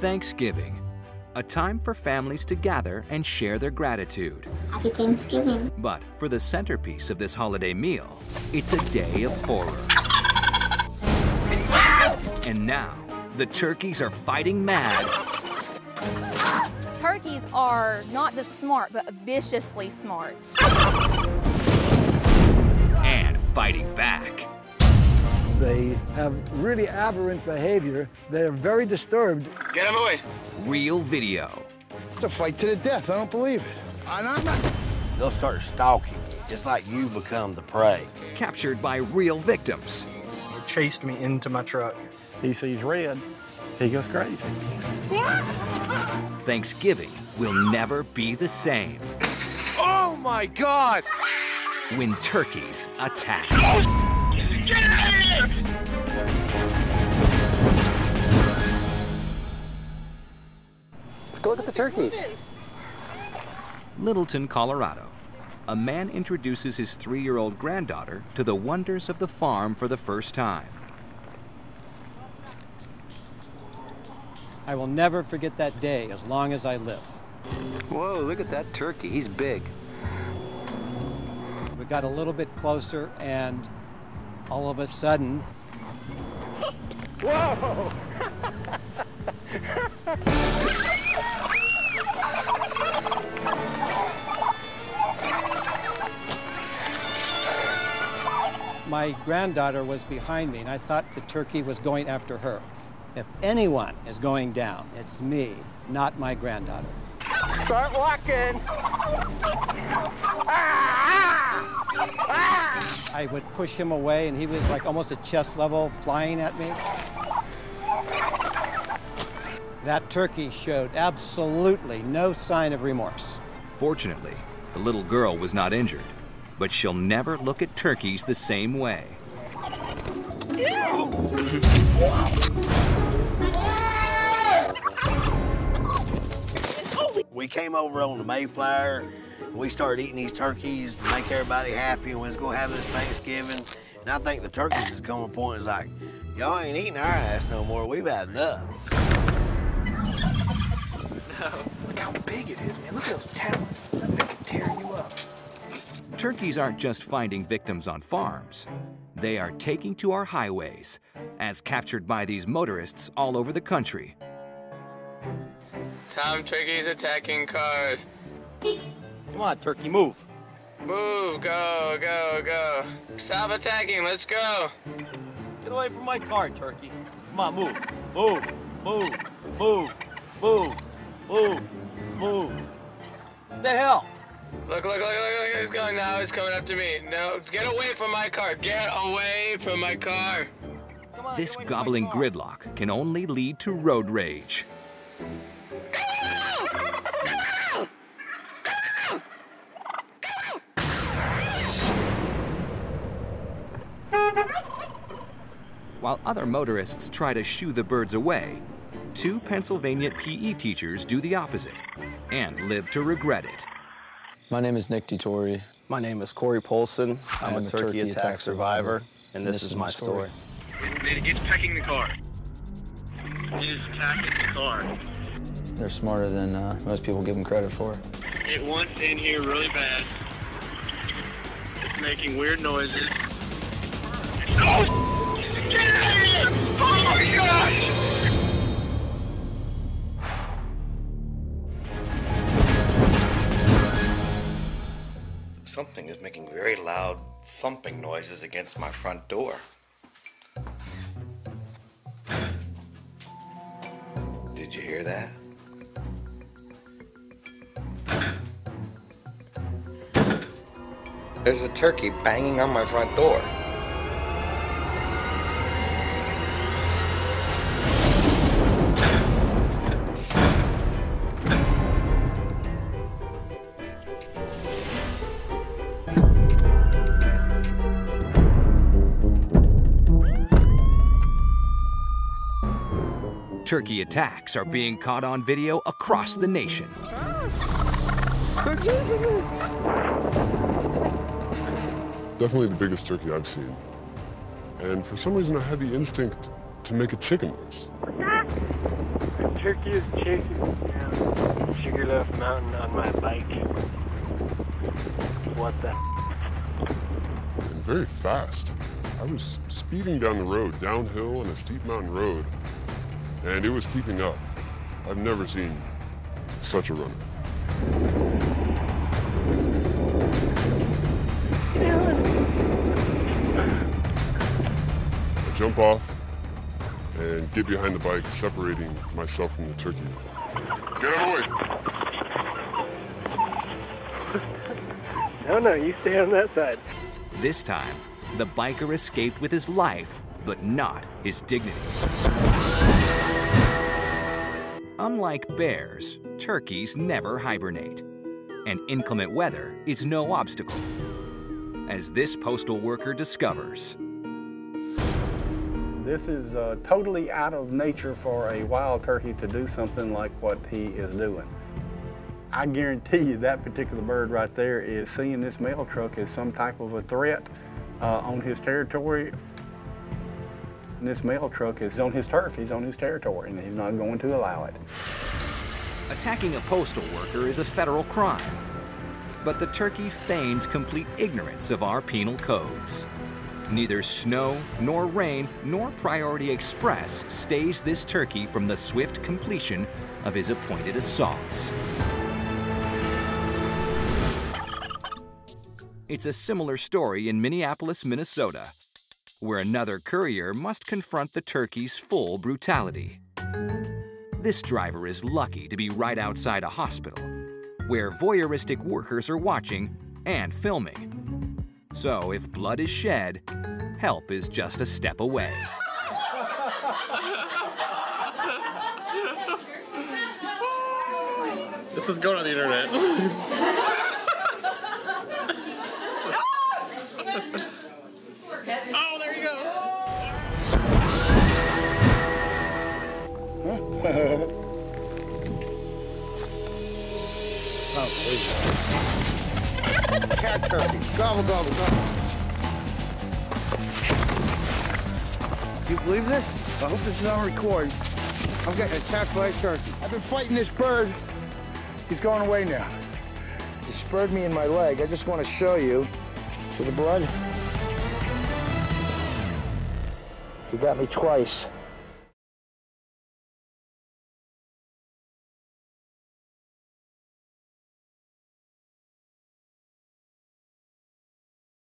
Thanksgiving, a time for families to gather and share their gratitude. Happy Thanksgiving. But for the centerpiece of this holiday meal, it's a day of horror. And now, the turkeys are fighting mad. Turkeys are not just smart, but viciously smart. And fighting back. They have really aberrant behavior. They're very disturbed. Get him away. Real video. It's a fight to the death. I don't believe it. I'm not. They'll start stalking you, just like you become the prey. Captured by real victims. It chased me into my truck. He sees red. He goes crazy. Thanksgiving will never be the same. Oh, my God! When turkeys attack. Get out of here! Let's go look at the turkeys. Littleton, Colorado. A man introduces his 3-year-old granddaughter to the wonders of the farm for the first time. I will never forget that day as long as I live. Whoa, look at that turkey. He's big. We got a little bit closer and all of a sudden... Whoa! My granddaughter was behind me and I thought the turkey was going after her. If anyone is going down, it's me, not my granddaughter. Start walking. I would push him away and he was like almost at chest level flying at me. That turkey showed absolutely no sign of remorse. Fortunately, the little girl was not injured, but she'll never look at turkeys the same way. We came over on the Mayflower, and we started eating these turkeys to make everybody happy, and we was gonna have this Thanksgiving. And I think the turkeys is coming to a point, it's like, y'all ain't eating our ass no more, we've had enough. No, look how big it is, man. Look at those talons. They can tear you up. Turkeys aren't just finding victims on farms. They are taking to our highways, as captured by these motorists all over the country. Tom, turkeys attacking cars. Come on, turkey, move. Move, go, go, go. Stop attacking, let's go. Get away from my car, turkey. Come on, move. Move, move, move, move, move, move. What the hell? Look, he's going now, he's coming up to me. No, get away from my car, get away from my car. This gobbling gridlock can only lead to road rage. While other motorists try to shoo the birds away, 2 Pennsylvania PE teachers do the opposite and live to regret it. My name is Nick DeTore. My name is Corey Polson. I'm a turkey attack survivor, and this is my story. It's attacking the car. It is attacking the car. They're smarter than most people give them credit for. It wants in here really bad. It's making weird noises. Oh! Get out of here! Oh my gosh! Something is making very loud thumping noises against my front door. Did you hear that? There's a turkey banging on my front door. Turkey attacks are being caught on video across the nation. Definitely the biggest turkey I've seen. And for some reason I had the instinct to make a chicken noise. turkey is chasing me down Sugarloaf Mountain on my bike. What the? And very fast. I was speeding down the road, downhill on a steep mountain road, and it was keeping up. I've never seen such a runner. I jump off and get behind the bike, separating myself from the turkey. Get out of the way! No, you stay on that side. This time, the biker escaped with his life, but not his dignity. Unlike bears, turkeys never hibernate, and inclement weather is no obstacle, as this postal worker discovers. This is totally out of nature for a wild turkey to do something like what he is doing. I guarantee you that particular bird right there is seeing this mail truck as some type of a threat on his territory. And this mail truck is on his turf, he's on his territory, and he's not going to allow it. Attacking a postal worker is a federal crime, but the turkey feigns complete ignorance of our penal codes. Neither snow, nor rain, nor Priority Express stays this turkey from the swift completion of his appointed assaults. It's a similar story in Minneapolis, Minnesota, where another courier must confront the turkey's full brutality. This driver is lucky to be right outside a hospital, where voyeuristic workers are watching and filming. So if blood is shed, help is just a step away. This is going on the internet. Oh, there you go. Cat turkey. Gobble, gobble, gobble. Do you believe this? I hope this is on record. I'm getting attacked by a turkey. I've been fighting this bird. He's going away now. He spurred me in my leg. I just want to show you. See the blood? He got me twice.